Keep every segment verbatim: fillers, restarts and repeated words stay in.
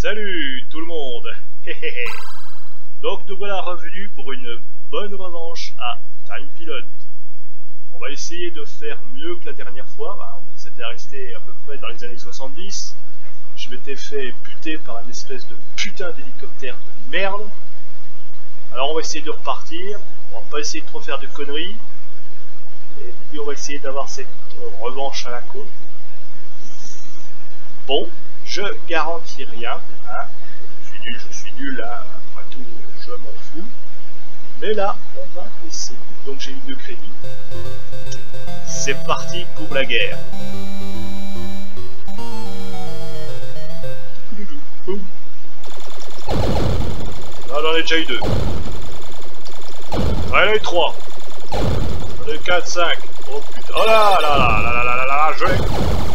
Salut tout le monde. Donc nous voilà revenus pour une bonne revanche à Time Pilot. On va essayer de faire mieux que la dernière fois. Hein, on s'était resté à peu près dans les années soixante-dix. Je m'étais fait buter par un espèce de putain d'hélicoptère de merde. Alors on va essayer de repartir. On va pas essayer de trop faire de conneries. Et puis on va essayer d'avoir cette revanche à la côte. Bon, je garantis rien. Hein. Je suis nul, je suis nul. Hein. Après tout, je m'en fous. Mais là, on va essayer. Donc j'ai eu deux crédits. C'est parti pour la guerre. Là, j'en ai déjà eu deux. J'en ai eu trois. J'en ai eu quatre, cinq. Oh putain. Oh là là là là là là là là, je l'ai.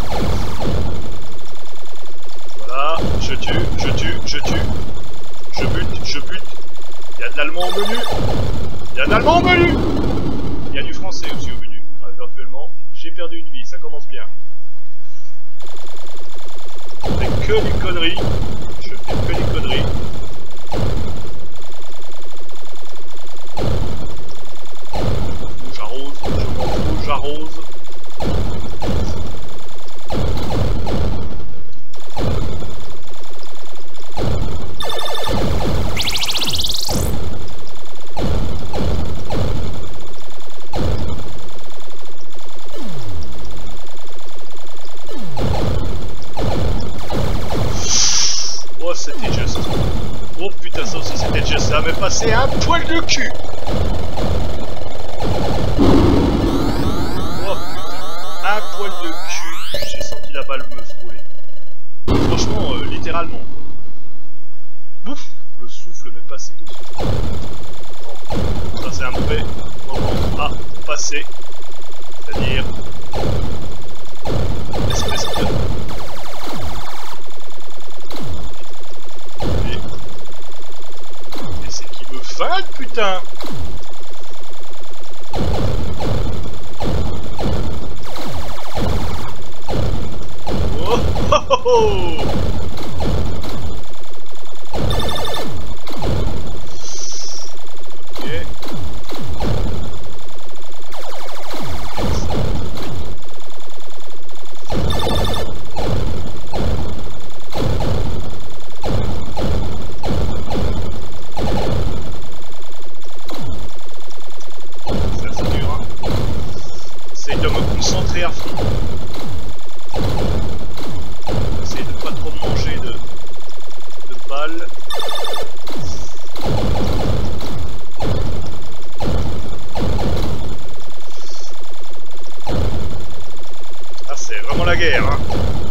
Voilà, je tue, je tue, je tue. Je bute, je bute. Il y a de l'allemand au menu. Il y a de l'allemand au menu. Il y a du français aussi au menu. Enfin, virtuellement, j'ai perdu une vie, ça commence bien. Je fais que des conneries. Je fais que des conneries. J'arrose, je m'en fous, j'arrose. Oh, c'était juste. Oh putain, ça aussi c'était juste. Ça m'est passé un poil de cul. Oh putain, un poil de cul. J'ai senti la balle me frôler. Franchement, euh, littéralement. Bouf, le souffle m'est passé dessus. Bon, ça c'est un mauvais moment à passer. C'est-à-dire... espèce de... Mais c'est qui me feinte, putain! Oh oh oh oh! Ok. J'essaie de me concentrer à fond. J'essaie de pas trop manger de, de balles. Ah, c'est vraiment la guerre, hein.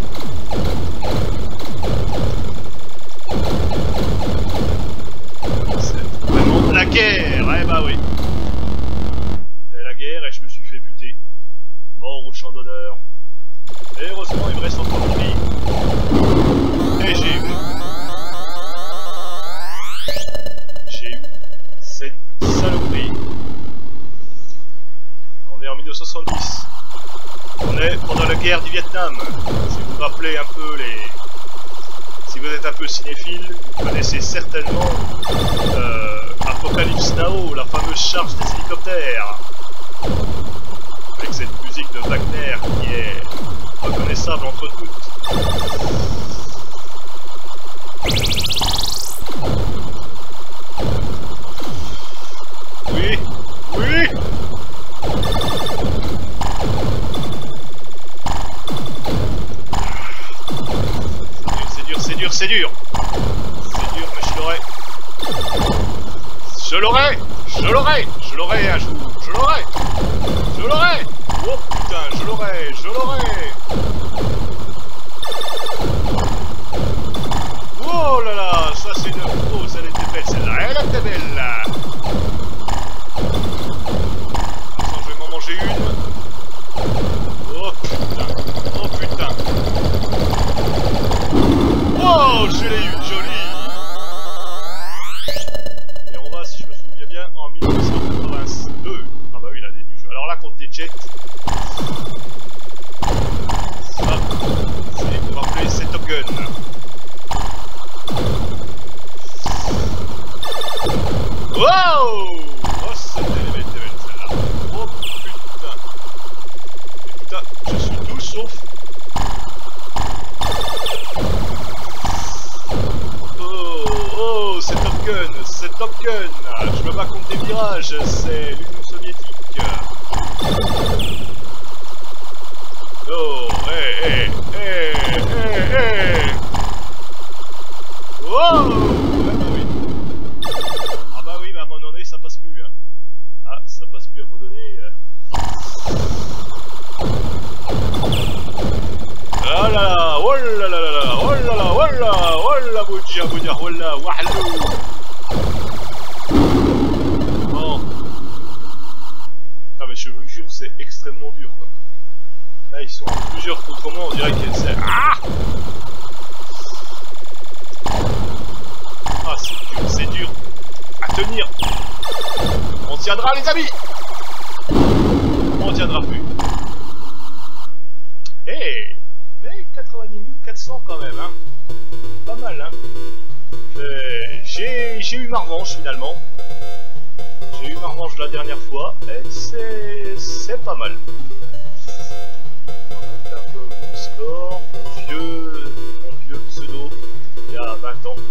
C'est vraiment la guerre, eh bah oui. C'est la guerre et je me suis fait buter. Mort au champ d'honneur. Et heureusement, il me reste encore une vie. Et j'ai eu... J'ai eu cette saloperie. On est en mille neuf cent soixante-dix. On est pendant la guerre du Vietnam. Si vous vous rappelez un peu les... Si vous êtes un peu cinéphile, vous connaissez certainement euh, Apocalypse Now, la fameuse charge des hélicoptères. Avec cette musique de Wagner qui est reconnaissable entre toutes. Oui, oui. C'est dur, c'est dur, c'est dur. C'est dur, mais je l'aurai. Je l'aurai, je l'aurai, je l'aurai un jour, je l'aurai. Je l'aurai! Oh putain, je l'aurai, je l'aurai! Oh là là, ça c'est une... Oh, ça elle était belle celle-là, elle était belle là! Attends, je vais m'en manger une. Oh putain, oh putain! Oh, je l'ai eu, jolie! Et on va, si je me souviens bien, en mille neuf cent quatre-vingt-deux. Ah bah oui, il a des jeux. Alors là, contre les jets, ça, c'est pour rappeler c'est Top Gun. Wow! Oh, c'était belle, belle celle-là. Oh putain. Et putain, je suis tout sauf. Oh, oh, c'est Top Gun, c'est Top Gun. Je me bats contre des virages, c'est l'Union soviétique. Oh, hé, hé, hé, hé, hé. Wow! Ah bah oui. Ah bah oui, mais à un moment donné, ça passe plus. Hein. Ah, ça passe plus à un moment donné. Euh... Ah là là, oh là là là là, oh là là, oh là, oh là, boudia, boudia, oh là, wahlou. Bon. Ah mais je vous jure, c'est extrêmement dur quoi. Là, ils sont en plusieurs contre moi, on dirait que c'est... Ah! Ah, c'est dur, c'est dur. À tenir. On tiendra, les amis. On tiendra plus. Eh hey, mais quatre-vingt-dix mille quatre cents quand même, hein. Pas mal, hein. J'ai j'ai eu ma revanche, finalement. J'ai eu ma revanche la dernière fois, et c'est... c'est pas mal. On a fait un peu mon score, mon vieux... mon vieux pseudo, il y a vingt ans.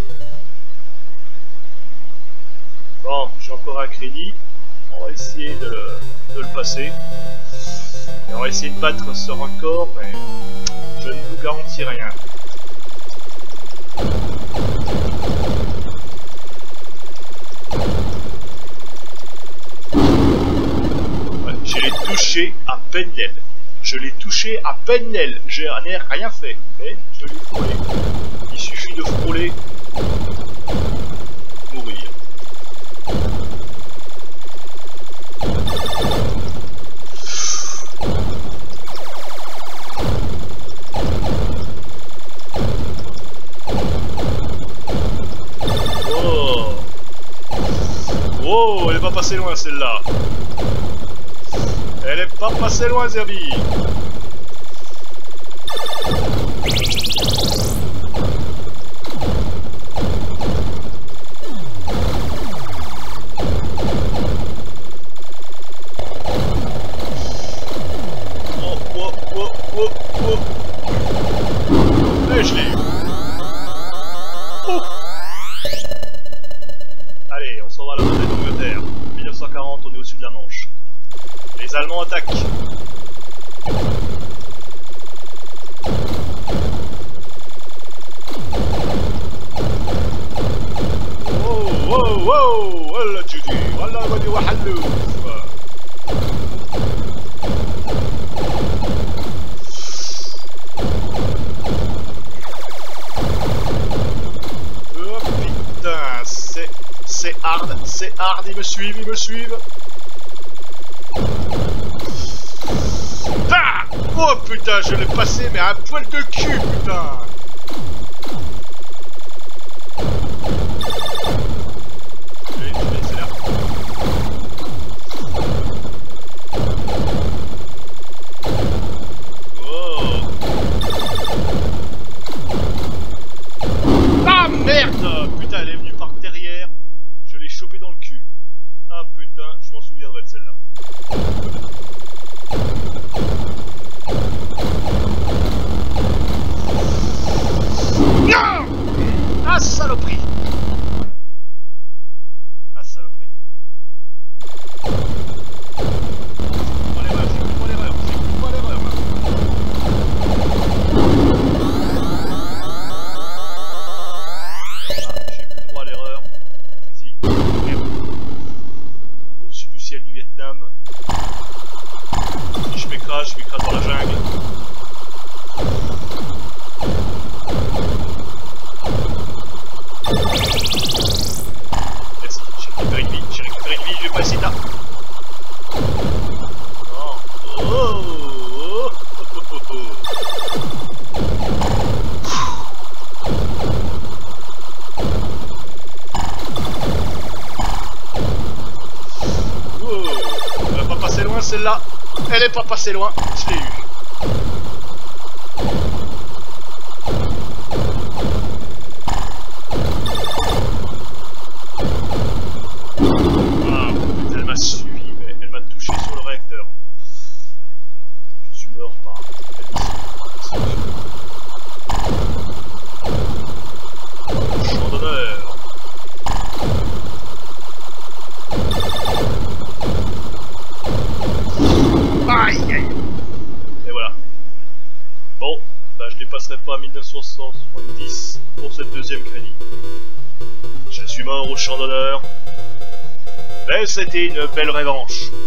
Bon, j'ai encore un crédit, on va essayer de le, de le passer. Et on va essayer de battre ce record, mais je ne vous garantis rien. Ouais, je l'ai touché à peine l'aile. Je l'ai touché à peine l'aile. Je n'ai rien fait, mais je l'ai frôlé. Il suffit de frôler pour mourir. Oh, oh, elle est pas passée loin celle-là. Elle est pas passée loin, Zerbi. Oh, oh, oh, oh, oh. Et je l'ai eu. Oh. Allez, on s'en va à la bataille d'Angleterre. mille neuf cent quarante, on est au-dessus de la Manche. Les Allemands attaquent. Wow, wow, wow, wallah Judy, wallah wadi wahalouf. Oh putain, c'est... c'est hard, c'est hard, ils me suivent, ils me suivent. Ah! Oh putain, je l'ai passé, mais à un poil de cul, putain! Je vais, je vais laisser là. Oh! Ah merde! Putain, elle est venue par derrière. Je l'ai chopé dans le cul. Ah putain, je m'en souviendrai de celle-là. Non! Ah saloperie! Ah saloperie! Pas l'erreur, j'ai plus pas l'erreur, j'ai plus pas l'erreur. Ah, j'ai plus droit à l'erreur. Au-dessus du ciel du Vietnam. Si je m'écrase, je m'écrase dans la jungle. Merci, j'ai récupéré une vie, j'ai récupéré une vie, je vais pas essayer là. Non. Oh, oh, oh, oh, oh. Oh, elle va pas passer loin celle-là. Elle est pas passée loin, je l'ai eu. passerai pas mille neuf cent soixante-dix pour ce deuxième crédit. Je suis mort au champ d'honneur, mais c'était une belle revanche.